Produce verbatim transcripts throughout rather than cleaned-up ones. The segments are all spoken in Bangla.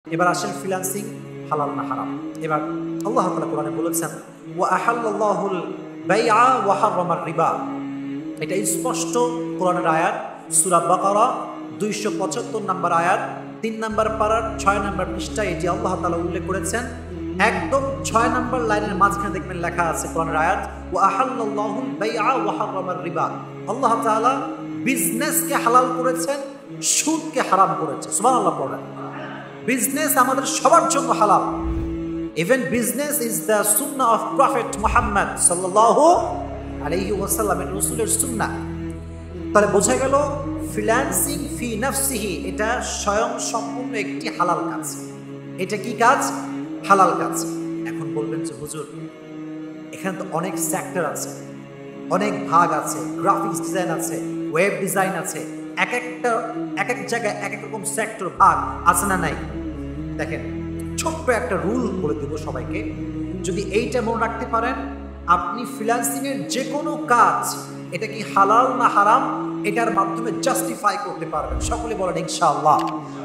এবার আসেন ফ্রিল্যান্সিং হালাল না হারাম। এবার আল্লাহ তাআলা কোরআনে বলেছেন ওয়া আহাল্লাল্লাহুল বাইআ ওয়া হারামার রিবা। এটা স্পষ্ট কোরআনের আয়াত, সূরা বাকারা দুইশো পঁচাত্তর নম্বর আয়াত, তিন নম্বর পারার ছয় নম্বর পৃষ্ঠায় এটি আল্লাহ তাআলা উল্লেখ করেছেন। একদম ছয় নম্বর লাইনের মাঝখানে দেখবেন লেখা আছে কোরআনের আয়াত ওয়া আহাল্লাল্লাহুল বাইআ ওয়া হারামার রিবা। আল্লাহ তাআলা বিজনেসকে হালাল করেছেন, সুদকে হারাম করেছেন। সুবহানাল্লাহ পড়েন। বিজনেস আমাদের সবার জন্য হালাল। ইভেন বিজনেস ইজ দ্য সুন্নাহ অফ প্রফেট মুহাম্মদ সাল্লাল্লাহু আলাইহি ওয়াসাল্লাম, এর রাসূলের সুন্নাহ। তাহলে বোঝা গেল ফ্রিল্যান্সিং ফি নাফসিহি এটা স্বয়ং সম্পূর্ণ একটি হালাল কাজ। এটা কি কাজ? হালাল কাজ। এখন বলবেন যে হুজুর এখানে তো অনেক সেক্টর আছে, অনেক ভাগ আছে, গ্রাফিক্স ডিজাইন আছে, ওয়েব ডিজাইন আছে, এক একটা এক এক জায়গায় এক এক রকম সেক্টর ভাগ আছে না নাই? দেখেন ছোট্ট একটা রুল বলে দেবো সবাইকে, যদি এইটা মনে রাখতে পারেন আপনি ফ্রিল্যান্সিং এর যে কোনো কাজ এটা কি হালাল না হারাম এটার মাধ্যমে জাস্টিফাই করতে পারবেন। সকলে বলেন ইনশাআল্লাহ।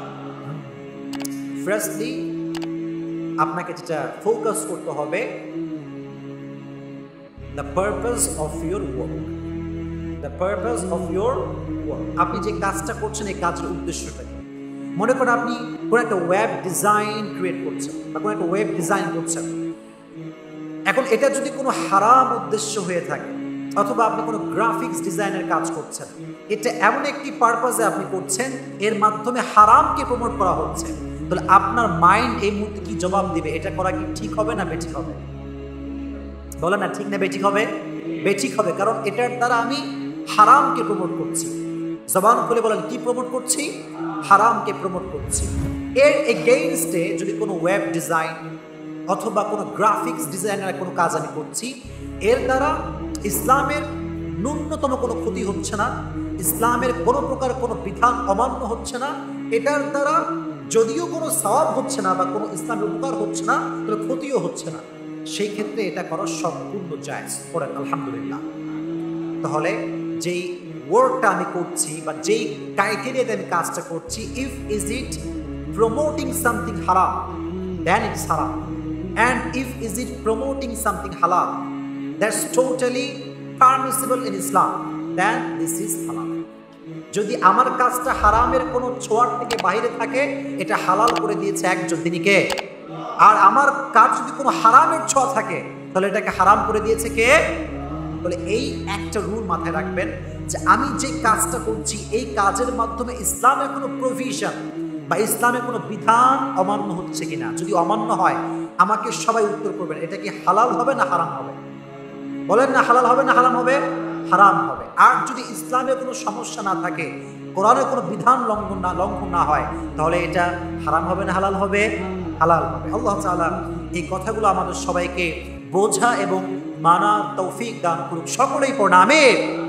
ফার্স্টলি আপনাকে যেটা ফোকাস করতে হবে the purpose of your work. The purpose of your work, আপনি যে কাজটা করছেন এই কাজের উদ্দেশ্যটা কি? মনে করেন আপনি কোনো একটা ওয়েব ডিজাইন ক্রিয়েট করছেন বা কোনো একটা ওয়েব ডিজাইন করছেন। এখন এটা যদি কোনো হারাম উদ্দেশ্য হয়ে থাকে অথবা আপনি কোনো গ্রাফিক্স ডিজাইনের কাজ করছেন, এটা এমন একটি পারপাসে আপনি করছেন এর মাধ্যমে হারামকে প্রমোট করা হচ্ছে, তাহলে আপনার মাইন্ড এই মুহূর্তে কি জবাব দিবে? এটা করা কি ঠিক হবে না বেঠিক হবে? বলে না ঠিক না বেঠিক হবে? বেঠিক হবে, কারণ এটার দ্বারা আমি হারামকে প্রমোট করছি। জবান খুলে বলেন কি প্রমোট করছি? হারামকে প্রমোট করছি। এর এগেইনস্টে যদি কোনো ওয়েব ডিজাইন অথবা কোনো গ্রাফিক্স ডিজাইনের কোনো কাজ আমি করছি, এর দ্বারা ইসলামের ন্যূনতম কোনো ক্ষতি হচ্ছে না, ইসলামের কোনো প্রকার কোনো বিধান অমান্য হচ্ছে না, এটার দ্বারা যদিও কোনো সওয়াব হচ্ছে না বা কোনো ইসলামের উপকার হচ্ছে না, তাহলে ক্ষতিও হচ্ছে না, সেই ক্ষেত্রে এটা করা সম্পূর্ণ জায়েজ। পড়েন আলহামদুলিল্লাহ। তাহলে যেই ওয়ার্কটা আমি করছি বা যেই ক্রাইটেরিয়াতে আমি কাজটা করছি, if is it promoting something হারাম দেন ইটস হারাম, and if is it promoting something হালাল that's totally permissible in Islam, then this is হালাল। যদি আমার কাজটা হারামের কোনো ছোঁয়ার থেকে বাইরে থাকে, এটা হালাল করে দিয়েছে একজন, তিনি কে? আর আমার কাজ যদি কোনো হারামের ছোঁয়া থাকে তাহলে এটাকে হারাম করে দিয়েছে কে? বলে এই একটা রুল মাথায় রাখবেন যে আমি যে কাজটা করছি এই কাজের মাধ্যমে ইসলামের কোনো প্রভিশন বা ইসলামের কোনো বিধান অমান্য হচ্ছে কিনা। যদি অমান্য হয় আমাকে সবাই উত্তর করবেন এটা কি হালাল হবে না হারাম হবে? বলেন না হালাল হবে না হারাম হবে? হারাম হবে। আর যদি ইসলামের কোনো সমস্যা না থাকে, কোরআনের কোনো বিধান লঙ্ঘন না লঙ্ঘন না হয়, তাহলে এটা হারাম হবে না হালাল হবে? হালাল হবে। আল্লাহ তাআলা এই কথাগুলো আমাদের সবাইকে বোঝা এবং মানা তৌফিক দান করুক। সকলেই পড়ুন আমিন।